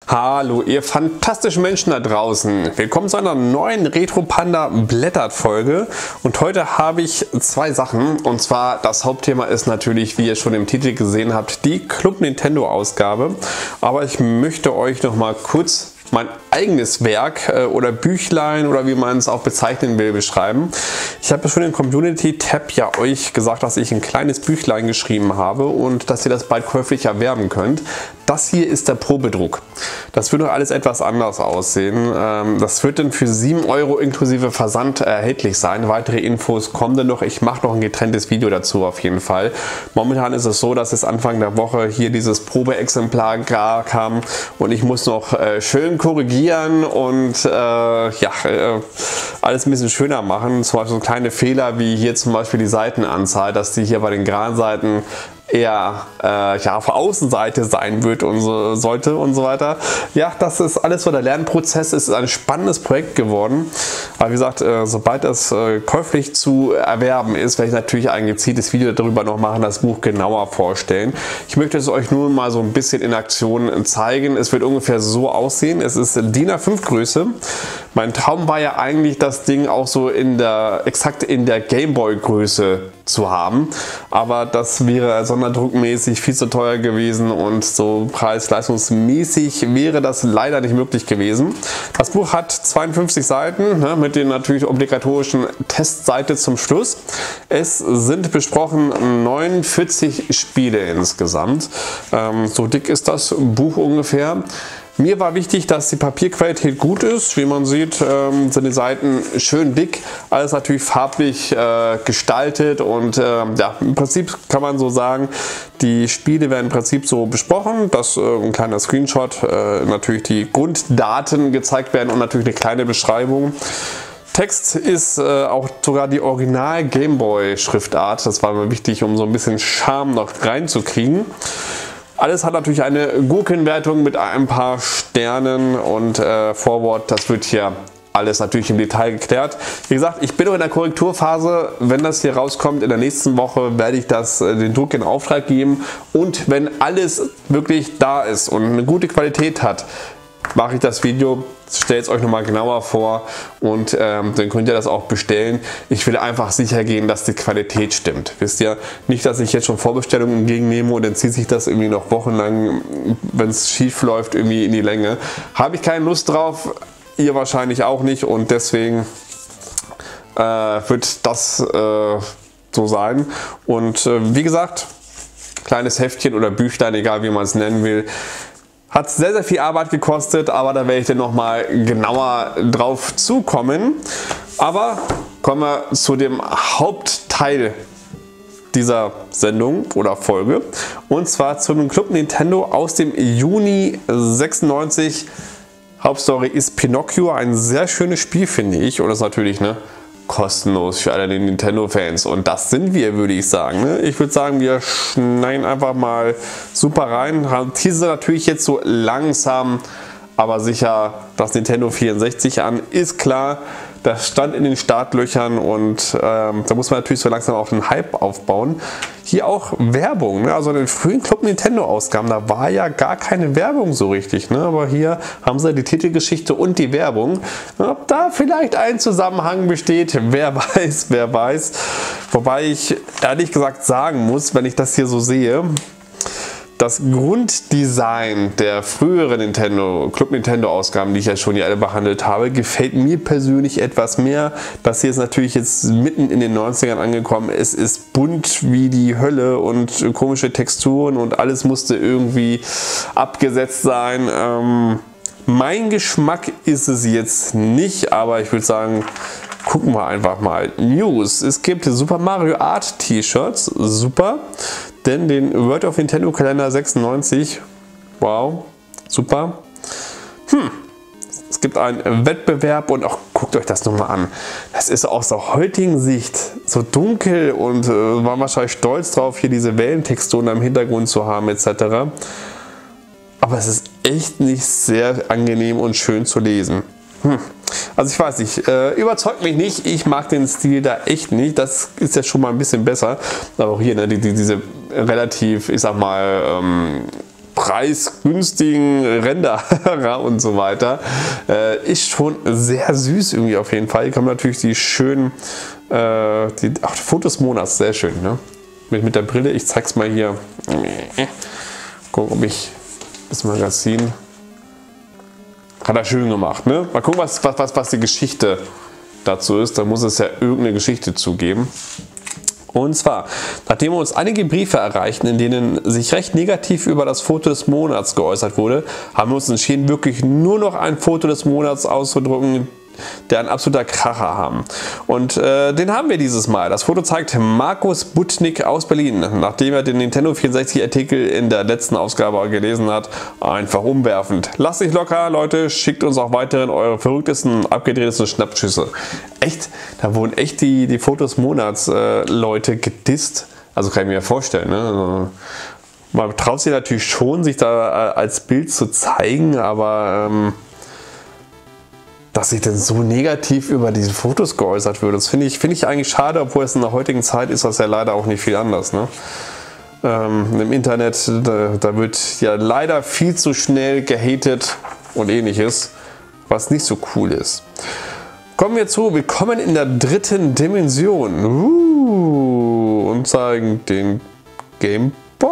Hallo ihr fantastischen Menschen da draußen, willkommen zu einer neuen Retro Panda Blättert Folge und heute habe ich zwei Sachen und zwar das Hauptthema ist natürlich, wie ihr schon im Titel gesehen habt, die Club Nintendo Ausgabe, aber ich möchte euch noch mal kurz mein eigenes Werk oder Büchlein oder wie man es auch bezeichnen will, beschreiben. Ich habe schon im Community-Tab ja euch gesagt, dass ich ein kleines Büchlein geschrieben habe und dass ihr das bald käuflich erwerben könnt. Das hier ist der Probedruck. Das wird noch alles etwas anders aussehen. Das wird dann für 7 € inklusive Versand erhältlich sein. Weitere Infos kommen dann noch. Ich mache noch ein getrenntes Video dazu auf jeden Fall. Momentan ist es so, dass es Anfang der Woche hier dieses Probeexemplar kam und ich muss noch schön korrigieren und alles ein bisschen schöner machen. Zum Beispiel so kleine Fehler wie hier zum Beispiel die Seitenanzahl, dass die hier bei den geraden Seiten eher auf der Außenseite sein wird und so sollte und so weiter. Ja, das ist alles so der Lernprozess. Es ist ein spannendes Projekt geworden. Aber wie gesagt, sobald das käuflich zu erwerben ist, werde ich natürlich ein gezieltes Video darüber noch machen, das Buch genauer vorstellen. Ich möchte es euch nur mal so ein bisschen in Aktion zeigen. Es wird ungefähr so aussehen. Es ist DIN A5 Größe. Mein Traum war ja eigentlich, das Ding auch so exakt in der Gameboy Größe zu haben, aber das wäre sonderdruckmäßig viel zu teuer gewesen und so preis-leistungsmäßig wäre das leider nicht möglich gewesen. Das Buch hat 52 Seiten mit den natürlich obligatorischen Testseite zum Schluss. Es sind besprochen 49 Spiele insgesamt. So dick ist das Buch ungefähr. Mir war wichtig, dass die Papierqualität gut ist. Wie man sieht, sind die Seiten schön dick. Alles natürlich farblich gestaltet und im Prinzip kann man so sagen, die Spiele werden im Prinzip so besprochen, dass ein kleiner Screenshot, natürlich die Grunddaten gezeigt werden und natürlich eine kleine Beschreibung. Text ist auch sogar die Original Gameboy Schriftart. Das war mir wichtig, um so ein bisschen Charme noch reinzukriegen. Alles hat natürlich eine Gurkenwertung mit ein paar Sternen und Vorwort, das wird hier alles natürlich im Detail geklärt. Wie gesagt, ich bin noch in der Korrekturphase. Wenn das hier rauskommt, in der nächsten Woche werde ich den Druck in Auftrag geben und wenn alles wirklich da ist und eine gute Qualität hat, mache ich das Video, stelle es euch nochmal genauer vor und dann könnt ihr das auch bestellen. Ich will einfach sicher gehen, dass die Qualität stimmt. Wisst ihr, nicht, dass ich jetzt schon Vorbestellungen entgegennehme und dann zieht sich das irgendwie noch wochenlang, wenn es schief läuft, irgendwie in die Länge. Habe ich keine Lust drauf, ihr wahrscheinlich auch nicht und deswegen wird das so sein. Und wie gesagt, kleines Heftchen oder Büchlein, egal wie man es nennen will, hat sehr, sehr viel Arbeit gekostet, aber da werde ich dann nochmal genauer drauf zukommen. Aber kommen wir zu dem Hauptteil dieser Sendung oder Folge. Und zwar zu einem Club Nintendo aus dem Juni 96. Hauptstory ist Pinocchio. Ein sehr schönes Spiel, finde ich. Und das ist natürlich kostenlos für alle Nintendo-Fans. Und das sind wir, würde ich sagen. Ich würde sagen, wir schneiden einfach mal super rein. Teaser natürlich jetzt so langsam, aber sicher das Nintendo 64 an. Ist klar, das stand in den Startlöchern und da muss man natürlich so langsam auch einen Hype aufbauen. Hier auch Werbung, also in den frühen Club Nintendo Ausgaben, da war ja gar keine Werbung so richtig, aber hier haben sie die Titelgeschichte und die Werbung. Ob da vielleicht ein Zusammenhang besteht, wer weiß, wer weiß. Wobei ich ehrlich gesagt sagen muss, wenn ich das hier so sehe, das Grunddesign der früheren Club Nintendo Ausgaben, die ich ja schon hier alle behandelt habe, gefällt mir persönlich etwas mehr. Das hier ist natürlich jetzt mitten in den 90ern angekommen. Es ist bunt wie die Hölle und komische Texturen und alles musste irgendwie abgesetzt sein. Mein Geschmack ist es jetzt nicht, aber ich würde sagen, gucken wir einfach mal. News. Es gibt Super Mario Art T-Shirts. Super. Denn den World of Nintendo Kalender 96. Wow. Super. Es gibt einen Wettbewerb und auch guckt euch das nochmal an. Das ist aus der heutigen Sicht so dunkel und war wahrscheinlich stolz drauf, hier diese Wellentexturen im Hintergrund zu haben etc. Aber es ist echt nicht sehr angenehm und schön zu lesen. Also ich weiß nicht, überzeugt mich nicht, ich mag den Stil da echt nicht, das ist ja schon mal ein bisschen besser, aber auch hier diese relativ, ich sag mal, preis ganz günstigen Renderer und so weiter. Ist schon sehr süß irgendwie auf jeden Fall. Hier kommen natürlich die schönen die Fotos des Monats, sehr schön, ne? Mit der Brille, ich zeig's mal hier. Gucken, ob ich das Magazin hat er schön gemacht, ne? Mal gucken, was die Geschichte dazu ist. Da muss es ja irgendeine Geschichte zugeben. Und zwar, nachdem uns einige Briefe erreichten, in denen sich recht negativ über das Foto des Monats geäußert wurde, haben wir uns entschieden, wirklich nur noch ein Foto des Monats auszudrucken, der ein absoluter Kracher haben. Und den haben wir dieses Mal. Das Foto zeigt Markus Butnick aus Berlin, nachdem er den Nintendo 64 Artikel in der letzten Ausgabe gelesen hat. Einfach umwerfend. Lasst euch locker, Leute, schickt uns auch weiterhin eure verrücktesten, abgedrehtesten Schnappschüsse. Echt, da wurden echt die Fotos Monats Leute gedisst. Also kann ich mir vorstellen, ne? Also, man traut sich natürlich schon, sich da als Bild zu zeigen, aber dass sich denn so negativ über diese Fotos geäußert wird, das finde ich eigentlich schade, obwohl es in der heutigen Zeit ist das ja leider auch nicht viel anders. Ne? Im Internet, da wird ja leider viel zu schnell gehatet und ähnliches, was nicht so cool ist. Kommen wir zu Willkommen in der dritten Dimension und zeigen den Game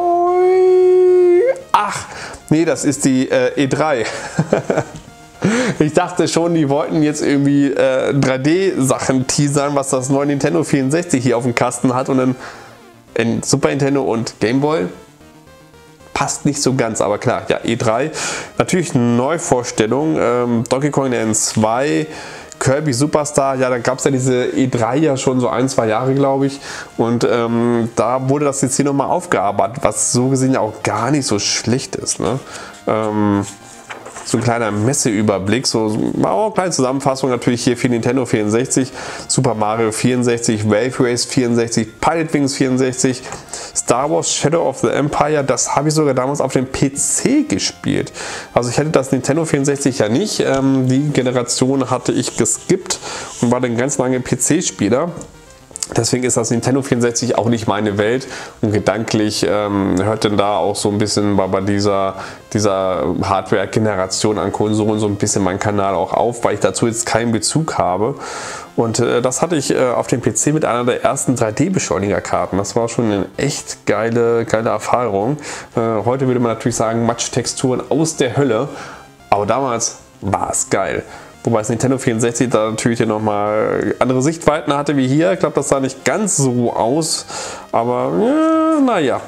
Boy. Ach, nee, das ist die E3. Ich dachte schon, die wollten jetzt irgendwie 3D-Sachen teasern, was das neue Nintendo 64 hier auf dem Kasten hat, und dann in Super Nintendo und Game Boy. Passt nicht so ganz, aber klar, ja, E3. Natürlich eine Neuvorstellung, Donkey Kong Land 2, Kirby Superstar, ja, da gab es ja diese E3 ja schon so 1-2 Jahre, glaube ich, und da wurde das jetzt hier nochmal aufgearbeitet, was so gesehen ja auch gar nicht so schlecht ist, ne? So ein kleiner Messeüberblick, so eine kleine Zusammenfassung natürlich hier für Nintendo 64, Super Mario 64, Wave Race 64, Pilot Wings 64, Star Wars Shadow of the Empire, das habe ich sogar damals auf dem PC gespielt. Also ich hatte das Nintendo 64 ja nicht, die Generation hatte ich geskippt und war dann ganz lange PC-Spieler. Deswegen ist das Nintendo 64 auch nicht meine Welt, und gedanklich hört denn da auch so ein bisschen bei dieser Hardware-Generation an Konsolen so ein bisschen mein Kanal auch auf, weil ich dazu jetzt keinen Bezug habe. Und das hatte ich auf dem PC mit einer der ersten 3D-Beschleunigerkarten. Das war schon eine echt geile Erfahrung. Heute würde man natürlich sagen, Matschtexturen aus der Hölle, aber damals war es geil. Wobei das Nintendo 64 da natürlich nochmal andere Sichtweiten hatte wie hier. Ich glaube, das sah nicht ganz so aus, aber ja, naja.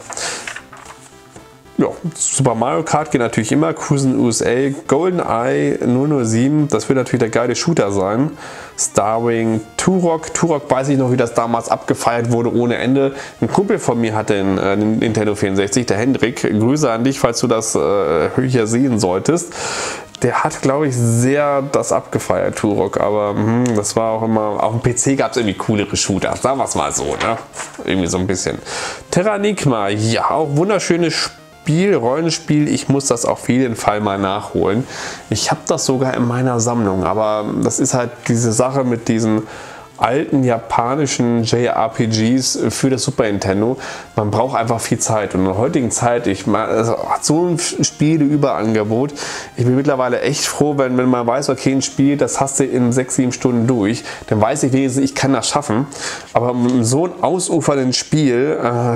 Ja, Super Mario Kart geht natürlich immer, Cruisen USA, GoldenEye 007, das wird natürlich der geile Shooter sein. Starwing, Turok weiß ich noch, wie das damals abgefeiert wurde ohne Ende. Ein Kumpel von mir hatte einen Nintendo 64, der Hendrik, Grüße an dich, falls du das hier sehen solltest. Der hat, glaube ich, sehr das abgefeiert, Turok, aber das war auch immer, auf dem PC gab es irgendwie coolere Shooter, sagen wir es mal so, ne? Irgendwie so ein bisschen. Terranigma, ja, auch wunderschönes Spiel, Rollenspiel, ich muss das auf jeden Fall mal nachholen. Ich habe das sogar in meiner Sammlung, aber das ist halt diese Sache mit diesen alten japanischen JRPGs für das Super Nintendo. Man braucht einfach viel Zeit, und in der heutigen Zeit, hat so ein Spieleüberangebot. Ich bin mittlerweile echt froh, wenn man weiß, okay, ein Spiel, das hast du in 6-7 Stunden durch, dann weiß ich wenigstens, ich kann das schaffen. Aber mit so einem ausufernden Spiel,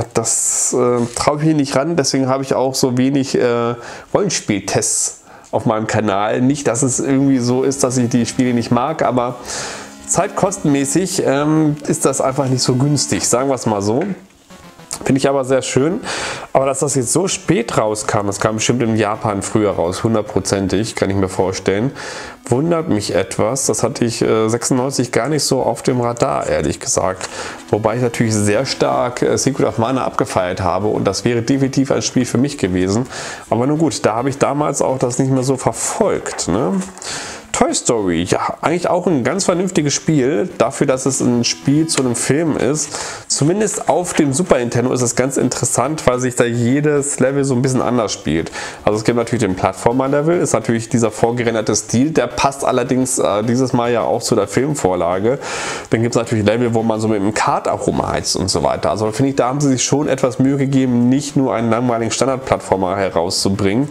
das traue ich mich nicht ran, deswegen habe ich auch so wenig Rollenspieltests auf meinem Kanal. Nicht, dass es irgendwie so ist, dass ich die Spiele nicht mag, aber zeitkostenmäßig ist das einfach nicht so günstig, sagen wir es mal so. Finde ich aber sehr schön. Aber dass das jetzt so spät rauskam, das kam bestimmt in Japan früher raus, 100%ig, kann ich mir vorstellen, wundert mich etwas. Das hatte ich 96 gar nicht so auf dem Radar, ehrlich gesagt. Wobei ich natürlich sehr stark Secret of Mana abgefeiert habe, und das wäre definitiv ein Spiel für mich gewesen. Aber nun gut, da habe ich damals auch das nicht mehr so verfolgt, ne? Toy Story, ja, eigentlich auch ein ganz vernünftiges Spiel, dafür, dass es ein Spiel zu einem Film ist. Zumindest auf dem Super Nintendo ist es ganz interessant, weil sich da jedes Level so ein bisschen anders spielt. Also es gibt natürlich den Plattformer-Level, ist natürlich dieser vorgerenderte Stil, der passt allerdings dieses Mal ja auch zu der Filmvorlage. Dann gibt es natürlich Level, wo man so mit dem Kart auch rumheizt und so weiter. Also finde ich, da haben sie sich schon etwas Mühe gegeben, nicht nur einen langweiligen Standard-Plattformer herauszubringen.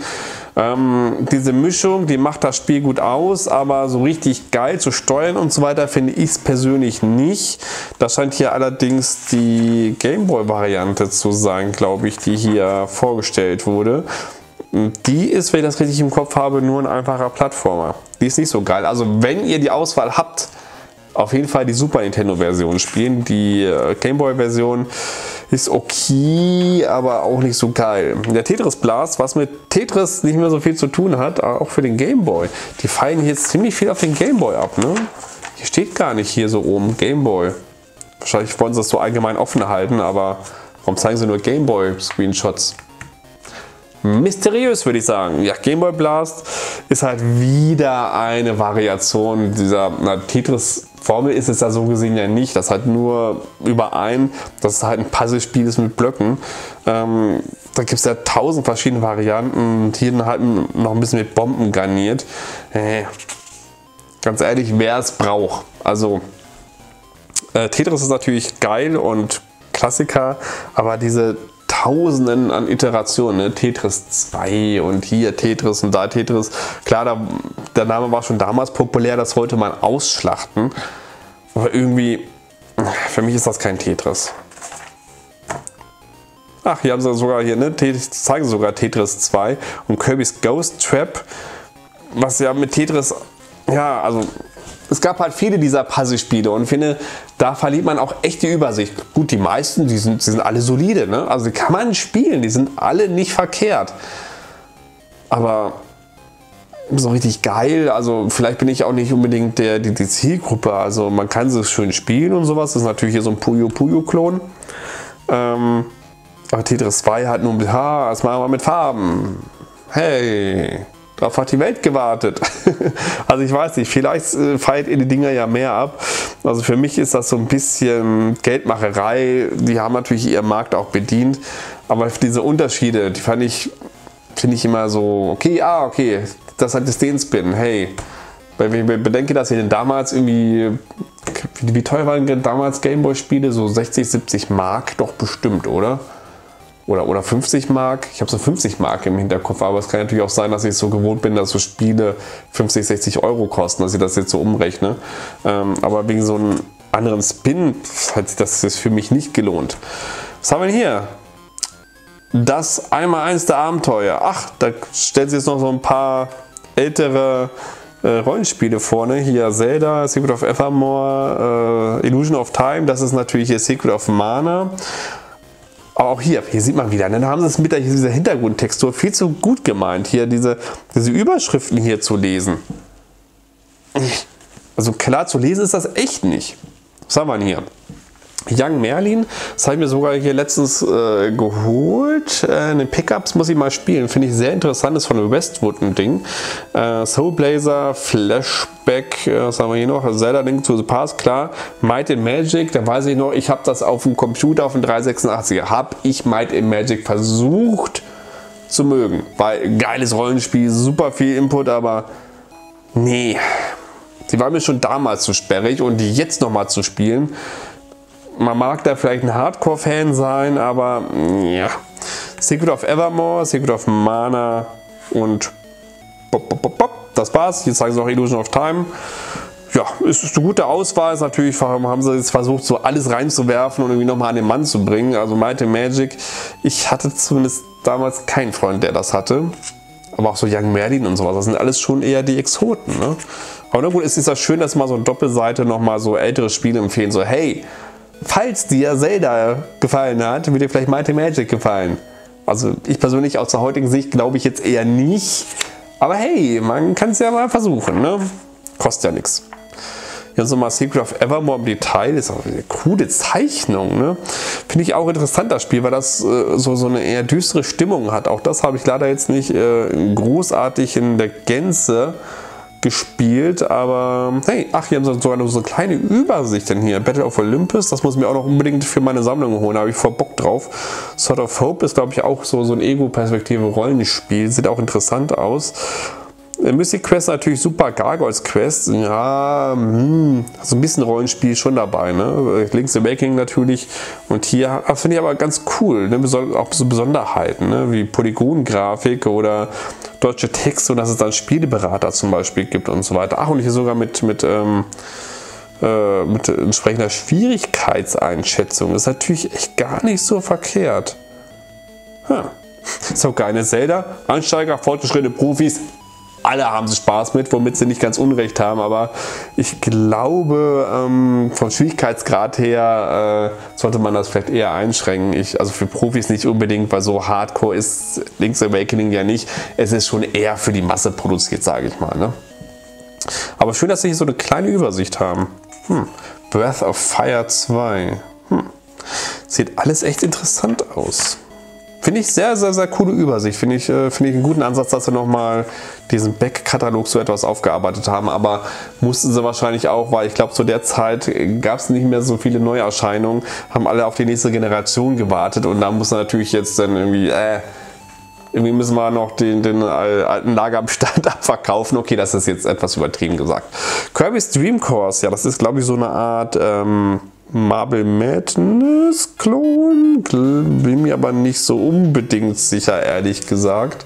Diese Mischung, die macht das Spiel gut aus, aber so richtig geil zu steuern und so weiter finde ich es persönlich nicht. Das scheint hier allerdings die Gameboy-Variante zu sein, glaube ich, die hier vorgestellt wurde. Die ist, wenn ich das richtig im Kopf habe, nur ein einfacher Plattformer. Die ist nicht so geil. Also wenn ihr die Auswahl habt, auf jeden Fall die Super Nintendo Version spielen. Die Gameboy Version ist okay, aber auch nicht so geil. Der Tetris Blast, was mit Tetris nicht mehr so viel zu tun hat, auch für den Gameboy. Die feiern hier jetzt ziemlich viel auf den Gameboy ab, ne? Hier steht gar nicht hier so oben Gameboy. Wahrscheinlich wollen sie das so allgemein offen halten, aber warum zeigen sie nur Gameboy Screenshots? Mysteriös, würde ich sagen. Ja, Gameboy Blast ist halt wieder eine Variation dieser Tetris-Formel, ist es ja so gesehen ja nicht. Das halt nur überein, dass es halt ein Puzzlespiel ist mit Blöcken. Da gibt es ja 1000 verschiedene Varianten und hier halt noch ein bisschen mit Bomben garniert. Ganz ehrlich, wer es braucht. Also Tetris ist natürlich geil und Klassiker, aber diese Tausenden an Iterationen, ne? Tetris 2 und hier Tetris und da Tetris. Klar, der Name war schon damals populär, das wollte man ausschlachten. Aber irgendwie, für mich ist das kein Tetris. Ach, hier haben sie sogar hier, ne? Zeigen sie sogar Tetris 2 und Kirby's Ghost Trap, was ja mit Tetris, ja, also es gab halt viele dieser Puzzlespiele und ich finde, da verliert man auch echt die Übersicht. Gut, die meisten, die sind alle solide, ne? Also die kann man spielen, die sind alle nicht verkehrt. Aber so richtig geil, also vielleicht bin ich auch nicht unbedingt die Zielgruppe. Also man kann sie schön spielen und sowas, das ist natürlich hier so ein Puyo Puyo Klon. Aber Tetris 2 hat nur mit das machen wir mit Farben. Hey! Darauf hat die Welt gewartet. Also ich weiß nicht, vielleicht feiert ihr die Dinger ja mehr ab. Also für mich ist das so ein bisschen Geldmacherei. Die haben natürlich ihren Markt auch bedient. Aber diese Unterschiede, die finde ich immer so, okay, okay, das hat jetzt den Spin, hey. Weil wenn ich bedenke, dass ihr denn damals irgendwie, wie teuer waren denn damals Gameboy-Spiele? So 60, 70 Mark doch bestimmt, oder? Oder 50 Mark. Ich habe so 50 Mark im Hinterkopf, aber es kann natürlich auch sein, dass ich so gewohnt bin, dass so Spiele 50, 60 Euro kosten, dass ich das jetzt so umrechne. Aber wegen so einem anderen Spin hat sich das für mich nicht gelohnt. Was haben wir hier? Das 1x1 der Abenteuer. Ach, da stellt sich jetzt noch so ein paar ältere Rollenspiele vorne. Hier Zelda, Secret of Evermore, Illusion of Time. Das ist natürlich hier Secret of Mana. Aber auch hier sieht man wieder, ne? Da haben sie es mit dieser Hintergrundtextur viel zu gut gemeint, hier diese Überschriften hier zu lesen. Also klar zu lesen ist das echt nicht. Was haben wir denn hier? Young Merlin, das habe ich mir sogar hier letztens geholt. Den Pickups muss ich mal spielen, finde ich sehr interessant, ist von Westwood ein Ding. Soul Blazer, Flashback, was haben wir hier noch? Zelda Link to the Past, klar. Might and Magic, da weiß ich noch, ich habe das auf dem Computer, auf dem 386er, habe ich Might and Magic versucht zu mögen. Weil geiles Rollenspiel, super viel Input, aber nee. Die war mir schon damals zu sperrig und die jetzt nochmal zu spielen. Man mag da vielleicht ein Hardcore-Fan sein, aber ja. Secret of Evermore, Secret of Mana und das war's. Jetzt zeigen sie auch Illusion of Time. Ja, ist eine gute Auswahl. Ist natürlich, haben sie jetzt versucht, so alles reinzuwerfen und irgendwie nochmal an den Mann zu bringen. Also Might and Magic. Ich hatte zumindest damals keinen Freund, der das hatte. Aber auch so Young Merlin und sowas, das sind alles schon eher die Exoten, ne? Aber na gut, es ist ja schön, dass mal so eine Doppelseite nochmal so ältere Spiele empfehlen. So, hey, falls dir Zelda gefallen hat, wird dir vielleicht Might and Magic gefallen. Also ich persönlich aus der heutigen Sicht glaube ich jetzt eher nicht. Aber hey, man kann es ja mal versuchen, ne? Kostet ja nichts. Hier haben wir mal Secret of Evermore im Detail. Das ist auch eine coole Zeichnung, ne? Finde ich auch interessant, das Spiel, weil das so eine eher düstere Stimmung hat. Auch das habe ich leider jetzt nicht großartig in der Gänze gespielt, aber hey, ach, hier haben sie sogar noch so eine kleine Übersicht denn hier. Battle of Olympus, das muss ich mir auch noch unbedingt für meine Sammlung holen, da habe ich voll Bock drauf. Sword of Hope ist, glaube ich, auch so ein Ego-Perspektive-Rollenspiel, sieht auch interessant aus. Mystic Quest natürlich super, Gargoyles Quest, ja, so ein bisschen Rollenspiel schon dabei, ne? Link's Awakening natürlich und hier finde ich aber ganz cool, ne? Auch so Besonderheiten, ne? Wie Polygongrafik oder deutsche Texte und dass es dann Spieleberater zum Beispiel gibt und so weiter. Ach, und hier sogar mit entsprechender Schwierigkeitseinschätzung, das ist natürlich echt gar nicht so verkehrt. Ist auch geil, eine Zelda, Ansteiger, fortgeschrittene Profis, alle haben sie Spaß mit, womit sie nicht ganz Unrecht haben, aber ich glaube, vom Schwierigkeitsgrad her sollte man das vielleicht eher einschränken. Also für Profis nicht unbedingt, weil so Hardcore ist Link's Awakening ja nicht. Es ist schon eher für die Masse produziert, sage ich mal. Ne? Aber schön, dass sie hier so eine kleine Übersicht haben. Breath of Fire 2. Sieht alles echt interessant aus. Finde ich sehr, sehr, sehr coole Übersicht. Finde ich einen guten Ansatz, dass sie nochmal diesen Back-Katalog so etwas aufgearbeitet haben. Aber mussten sie wahrscheinlich auch, weil ich glaube, zu der Zeit gab es nicht mehr so viele Neuerscheinungen, haben alle auf die nächste Generation gewartet. Und da muss natürlich jetzt dann irgendwie müssen wir noch den alten Lagerbestand abverkaufen. Okay, das ist jetzt etwas übertrieben gesagt. Kirby's Dream Course, ja, das ist, glaube ich, so eine Art Marble Madness Klon. Bin mir aber nicht so unbedingt sicher, ehrlich gesagt.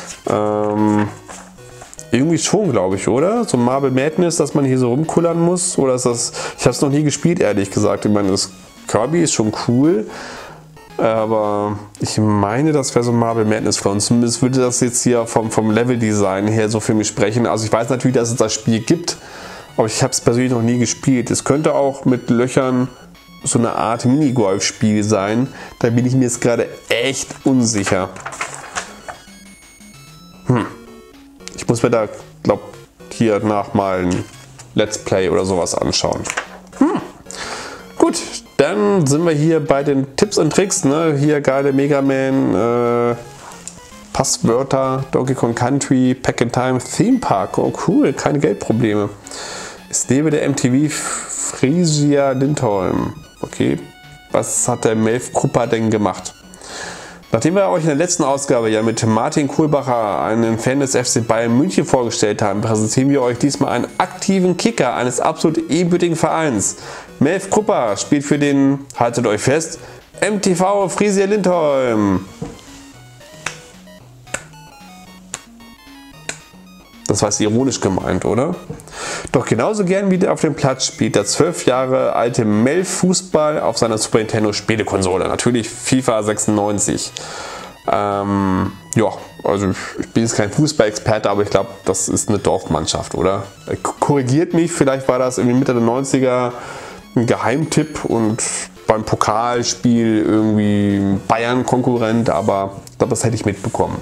Irgendwie schon, glaube ich, oder? So Marble Madness, dass man hier so rumkullern muss. Oder ist das. Ich habe es noch nie gespielt, ehrlich gesagt. Ich meine, das Kirby ist schon cool. Aber ich meine, das wäre so ein Marble Madness Klon. Zumindest würde das jetzt hier vom Level-Design her so für mich sprechen. Also ich weiß natürlich, dass es das Spiel gibt. Aber ich habe es persönlich noch nie gespielt. Es könnte auch mit Löchern so eine Art Minigolf-Spiel sein. Da bin ich mir jetzt gerade echt unsicher. Ich muss mir da, glaube ich, hier nach mal ein Let's Play oder sowas anschauen. Gut, dann sind wir hier bei den Tipps und Tricks. Ne? Hier geile Mega Man, Passwörter, Donkey Kong Country, Pack in Time, Theme Park. Oh cool, keine Geldprobleme. Es lebe der MTV Frisia Lindholm. Okay, was hat der Melf Krupper denn gemacht? Nachdem wir euch in der letzten Ausgabe ja mit Martin Kohlbacher, einen Fan des FC Bayern München, vorgestellt haben, präsentieren wir euch diesmal einen aktiven Kicker eines absolut ebenbürtigen Vereins. Melf Krupper spielt für den, haltet euch fest, MTV Frisia Lindholm. Das war ironisch gemeint, oder? Doch genauso gern wie der auf dem Platz spielt der 12 Jahre alte Melf Fußball auf seiner Super Nintendo Spielekonsole. Natürlich FIFA 96. Ja, also ich bin jetzt kein Fußballexperte, aber ich glaube, das ist eine Dorfmannschaft, oder? Korrigiert mich, vielleicht war das irgendwie Mitte der 90er ein Geheimtipp und beim Pokalspiel irgendwie Bayern-Konkurrent, aber ich glaube, das hätte ich mitbekommen.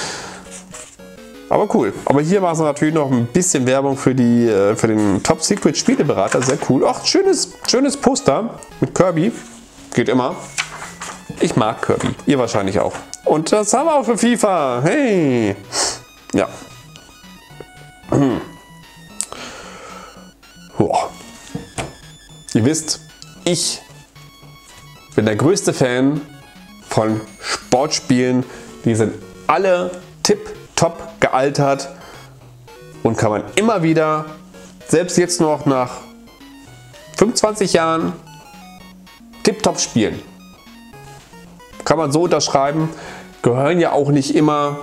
Aber cool. Aber hier war es natürlich noch ein bisschen Werbung für den Top Secret Spieleberater. Sehr cool. Ach, schönes Poster mit Kirby. Geht immer. Ich mag Kirby. Ihr wahrscheinlich auch. Und das haben wir auch für FIFA. Hey. Ja. Ihr wisst, ich bin der größte Fan von Sportspielen. Die sind alle tipptopp gealtert und kann man immer wieder, selbst jetzt noch nach 25 Jahren, tipptopp spielen. Kann man so unterschreiben. Gehören ja auch nicht immer,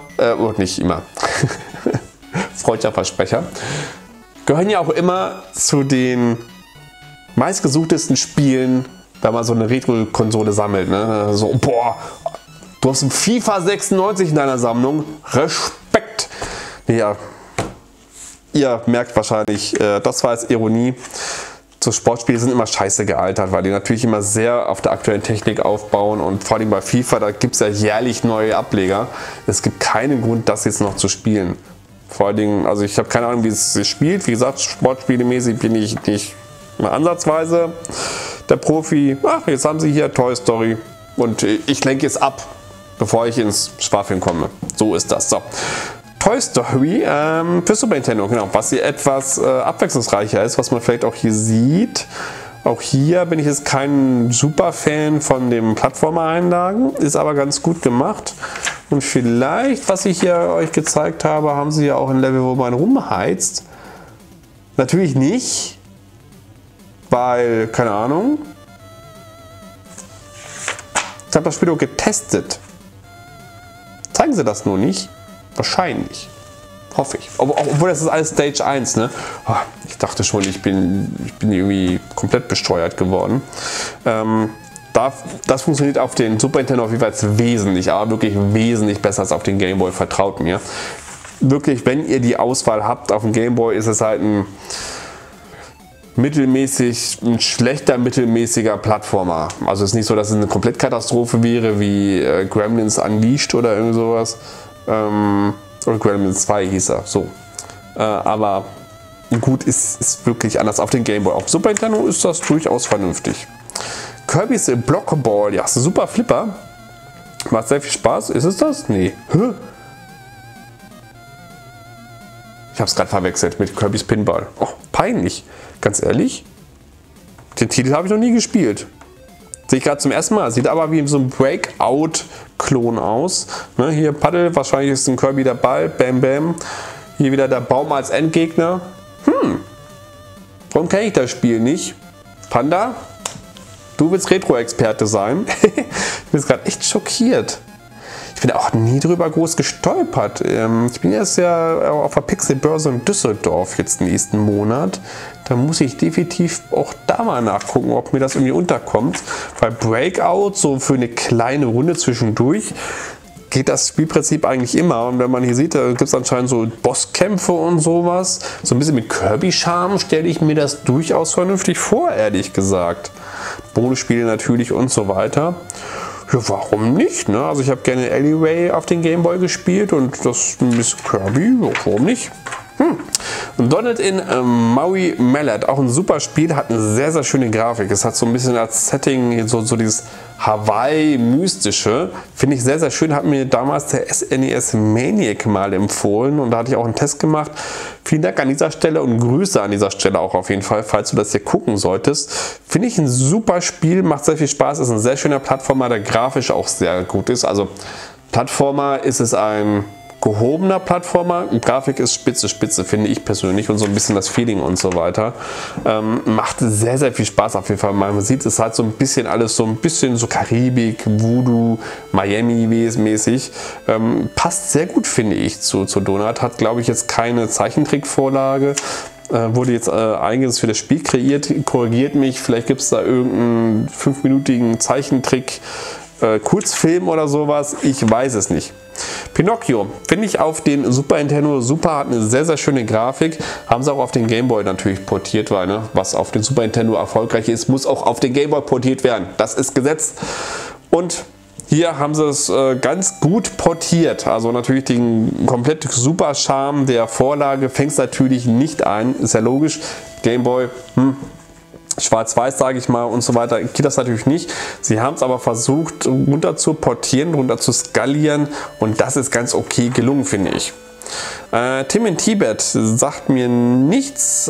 freudscher Versprecher, gehören ja auch immer zu den meistgesuchtesten Spielen, wenn man so eine Retro-Konsole sammelt. Ne? So, boah, du hast ein FIFA 96 in deiner Sammlung. Respekt! Ja, ihr merkt wahrscheinlich, das war jetzt Ironie. So Sportspiele sind immer scheiße gealtert, weil die natürlich immer sehr auf der aktuellen Technik aufbauen und vor allem bei FIFA, da gibt es ja jährlich neue Ableger. Es gibt keinen Grund, das jetzt noch zu spielen. Vor allen Dingen, also ich habe keine Ahnung, wie es sich spielt. Wie gesagt, sportspielemäßig bin ich nicht mal ansatzweise der Profi. Ach, jetzt haben sie hier Toy Story und ich lenke es ab, bevor ich ins Schwafeln komme. So ist das. So. Toy Story für Super Nintendo, genau, was hier etwas abwechslungsreicher ist, was man vielleicht auch hier sieht. Auch hier bin ich jetzt kein super Fan von den Plattformer-Einlagen, ist aber ganz gut gemacht. Und vielleicht, was ich hier euch gezeigt habe, haben sie ja auch ein Level, wo man rumheizt. Natürlich nicht, weil, keine Ahnung. Ich habe das Spiel auch getestet. Zeigen sie das nur nicht? Wahrscheinlich. Hoffe ich. Obwohl das ist alles Stage 1, ne? Oh, ich dachte schon, ich bin irgendwie komplett besteuert geworden. Das funktioniert auf den Super Nintendo auf jeden Fall wesentlich, aber wirklich wesentlich besser als auf den Game Boy, vertraut mir. Wirklich, wenn ihr die Auswahl habt, auf dem Game Boy ist es halt ein schlechter, mittelmäßiger Plattformer. Also es ist nicht so, dass es eine Komplettkatastrophe wäre, wie Gremlins Unleashed oder irgend sowas. Oder Gremlins 2 hieß er, so. Aber gut, ist wirklich anders auf den Game Boy. Auf Super Nintendo ist das durchaus vernünftig. Kirby's Blockball, ja, ist ein super Flipper. Macht sehr viel Spaß. Ist es das? Nee. Hä? Ich habe es gerade verwechselt mit Kirby's Pinball. Oh, peinlich. Ganz ehrlich, den Titel habe ich noch nie gespielt. Sehe ich gerade zum ersten Mal. Sieht aber wie so ein Breakout-Klon aus. Ne, hier Paddel, wahrscheinlich ist ein Kirby der Ball. Bam, bam. Hier wieder der Baum als Endgegner. Warum kenne ich das Spiel nicht? Panda, du willst Retro-Experte sein. Ich bin jetzt gerade echt schockiert. Ich bin auch nie drüber groß gestolpert. Ich bin jetzt ja auf der Pixelbörse in Düsseldorf jetzt nächsten Monat. Da muss ich definitiv auch da mal nachgucken, ob mir das irgendwie unterkommt. Weil Breakout, so für eine kleine Runde zwischendurch, geht das Spielprinzip eigentlich immer. Und wenn man hier sieht, da gibt es anscheinend so Bosskämpfe und sowas. So ein bisschen mit Kirby-Charme stelle ich mir das durchaus vernünftig vor, ehrlich gesagt. Bonusspiele natürlich und so weiter. Ja, warum nicht? Ne? Also ich habe gerne Alleyway auf den Game Boy gespielt und das Miss Kirby, warum nicht? Donald in Maui Mallet, auch ein super Spiel, hat eine sehr, sehr schöne Grafik. Es hat so ein bisschen als Setting so dieses Hawaii-mystische. Finde ich sehr, sehr schön. Hat mir damals der SNES Maniac mal empfohlen und da hatte ich auch einen Test gemacht. Vielen Dank an dieser Stelle und Grüße an dieser Stelle auch auf jeden Fall, falls du das hier gucken solltest. Finde ich ein super Spiel, macht sehr viel Spaß, ist ein sehr schöner Plattformer, der grafisch auch sehr gut ist. Also Plattformer ist es ein gehobener Plattformer, Grafik ist spitze, finde ich persönlich und so ein bisschen das Feeling und so weiter. Macht sehr, sehr viel Spaß auf jeden Fall. Man sieht, es halt so ein bisschen alles so ein bisschen so Karibik, Voodoo, Miami mäßig. Passt sehr gut, finde ich, zu Donut. Hat, glaube ich, jetzt keine Zeichentrickvorlage. Wurde jetzt eigens für das Spiel kreiert. Korrigiert mich, vielleicht gibt es da irgendeinen 5-minütigen Zeichentrick Kurzfilm oder sowas, ich weiß es nicht. Pinocchio finde ich auf den Super Nintendo super, hat eine sehr, sehr schöne Grafik. Haben sie auch auf den Game Boy natürlich portiert, weil ne, was auf den Super Nintendo erfolgreich ist, muss auch auf den Game Boy portiert werden. Das ist Gesetz. Und hier haben sie es ganz gut portiert. Also natürlich den komplett super Charme der Vorlage fängt es natürlich nicht ein. Ist ja logisch. Game Boy, Schwarz-Weiß, sage ich mal, und so weiter, geht das natürlich nicht. Sie haben es aber versucht, runter zu portieren, runter zu skalieren und das ist ganz okay gelungen, finde ich. Tim in Tibet sagt mir nichts,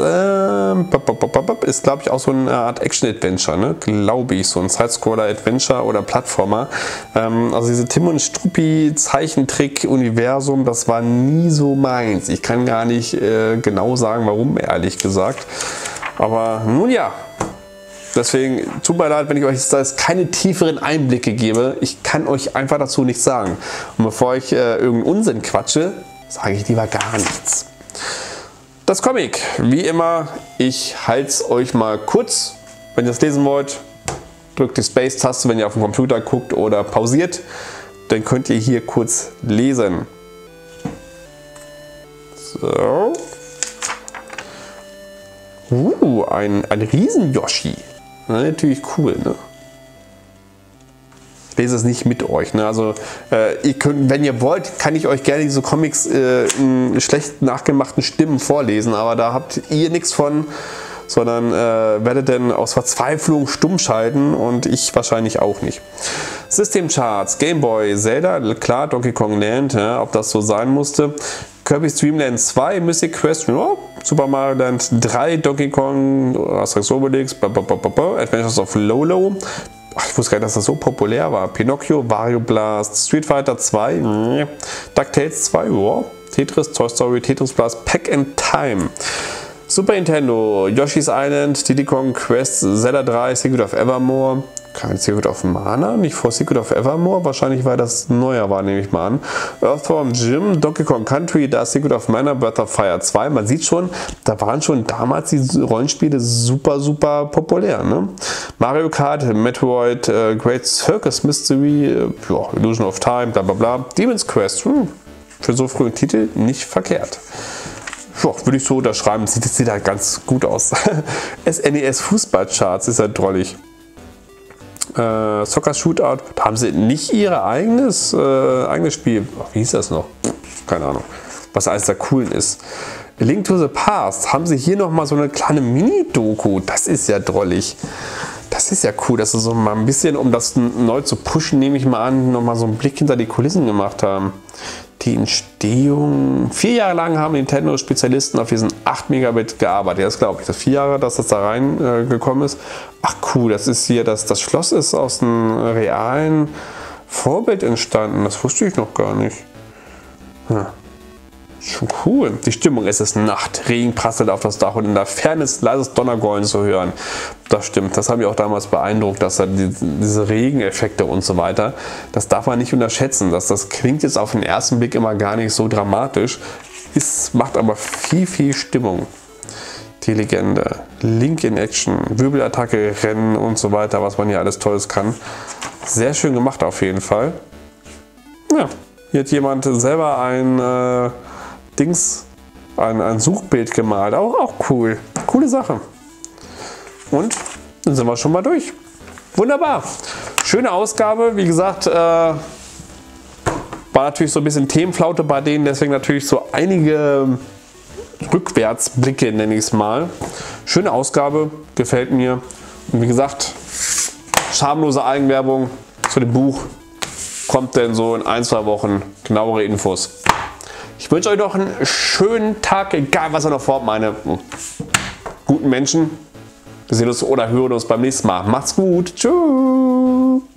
ist glaube ich auch so eine Art Action-Adventure, ne? Glaube ich, so ein Side-Scroller-Adventure oder Plattformer. Also diese Tim und Struppi Zeichentrick-Universum, das war nie so meins. Ich kann gar nicht genau sagen, warum, ehrlich gesagt. Aber nun ja, deswegen tut mir leid, wenn ich euch da keine tieferen Einblicke gebe. Ich kann euch einfach dazu nichts sagen. Und bevor ich irgendeinen Unsinn quatsche, sage ich lieber gar nichts. Das Comic, wie immer, ich halte es euch mal kurz. Wenn ihr es lesen wollt, drückt die Space-Taste, wenn ihr auf dem Computer guckt oder pausiert. Dann könnt ihr hier kurz lesen. So. Ein Riesen-Yoshi. Natürlich cool, ne? Ich lese es nicht mit euch, ne? Also, ihr könnt, wenn ihr wollt, kann ich euch gerne diese Comics in schlecht nachgemachten Stimmen vorlesen, aber da habt ihr nichts von, sondern werdet dann aus Verzweiflung stumm schalten und ich wahrscheinlich auch nicht. Systemcharts, Game Boy, Zelda, klar, Donkey Kong Land, ja, ob das so sein musste. Kirby's Dream Land 2, Mystic Quest, oh, Super Mario Land 3, Donkey Kong, Asterix Obelix, Adventures of Lolo, Ich wusste gar nicht, dass das so populär war. Pinocchio, Wario Blast, Street Fighter 2, DuckTales 2, wow. Tetris, Toy Story, Tetris Blast, Pack and Time. Super Nintendo, Yoshi's Island, Diddy Kong Quest, Zelda 3, Secret of Evermore. Kein Secret of Mana, nicht vor Secret of Evermore, wahrscheinlich weil das neuer war, nehme ich mal an. Earthworm Jim, Donkey Kong Country, da Secret of Mana, Breath of Fire 2. Man sieht schon, da waren schon damals die Rollenspiele super populär. Ne? Mario Kart, Metroid, Great Circus Mystery, Illusion of Time, bla bla bla. Demon's Quest, für so frühen Titel nicht verkehrt. Ja, würde ich so unterschreiben, sieht halt ganz gut aus. SNES Fußballcharts ist halt drollig. Soccer Shootout, da haben sie nicht ihr eigenes Spiel. Wie hieß das noch? Keine Ahnung, was alles da cool ist. A Link to the Past, haben sie hier nochmal so eine kleine Mini-Doku. Das ist ja drollig. Das ist ja cool, dass sie so mal ein bisschen, um das neu zu pushen, nehme ich mal an, nochmal so einen Blick hinter die Kulissen gemacht haben. Die Entstehung. 4 Jahre lang haben Nintendo-Spezialisten auf diesen 8 Megabit gearbeitet. Das glaube ich. Das 4 Jahre, dass das da reingekommen ist. Ach cool, das ist hier, das Schloss ist aus einem realen Vorbild entstanden. Das wusste ich noch gar nicht. Schon cool. Die Stimmung, es ist Nacht, Regen prasselt auf das Dach und in der Ferne ist leises Donnergrollen zu hören. Das stimmt, das hat mich auch damals beeindruckt, dass da diese Regeneffekte und so weiter, das darf man nicht unterschätzen. Das klingt jetzt auf den ersten Blick immer gar nicht so dramatisch, macht aber viel Stimmung. Die Legende, Link in Action, Wirbelattacke, Rennen und so weiter, was man hier alles Tolles kann. Sehr schön gemacht auf jeden Fall. Ja, hier hat jemand selber ein Suchbild gemalt. Auch cool. Coole Sache. Und dann sind wir schon mal durch. Wunderbar. Schöne Ausgabe. Wie gesagt, war natürlich so ein bisschen Themenflaute bei denen. Deswegen natürlich so einige Rückwärtsblicke, nenne ich es mal. Schöne Ausgabe. Gefällt mir. Und wie gesagt, schamlose Eigenwerbung zu dem Buch. Kommt denn so in 1-2 Wochen genauere Infos. Ich wünsche euch noch einen schönen Tag, egal was ihr noch vorhabt, meine guten Menschen. Wir sehen uns oder hören uns beim nächsten Mal. Macht's gut. Tschüss.